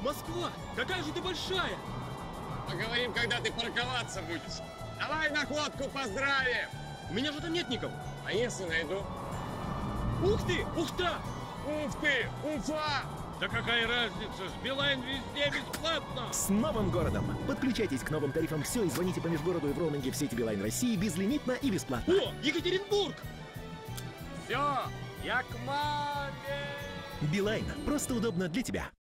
Москва! Какая же ты большая! Поговорим, когда ты парковаться будешь. Давай находку поздравим! У меня же там нет никого. А если найду? Ух ты! Ухта! Ух ты! Уфа! Да какая разница? С Билайн везде бесплатно! С новым городом! Подключайтесь к новым тарифам «Все» и звоните по межгороду и в роуминге в сети Билайн России безлимитно и бесплатно. О, Екатеринбург! Все, я к маме! Билайн. Просто удобно для тебя.